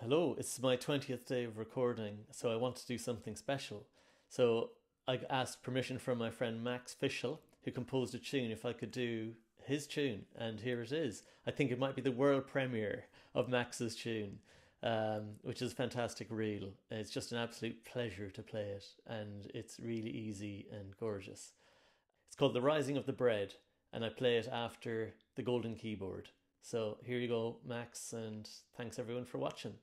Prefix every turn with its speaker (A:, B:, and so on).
A: Hello, it's my 20th day of recording, so I want to do something special. So I asked permission from my friend Max Fischel, who composed a tune, if I could do his tune, and here it is. I think it might be the world premiere of Max's tune, which is a fantastic reel. It's just an absolute pleasure to play it, and it's really easy and gorgeous. It's called The Rising of the Bread, and I play it after the golden keyboard. So here you go, Max, and thanks everyone for watching.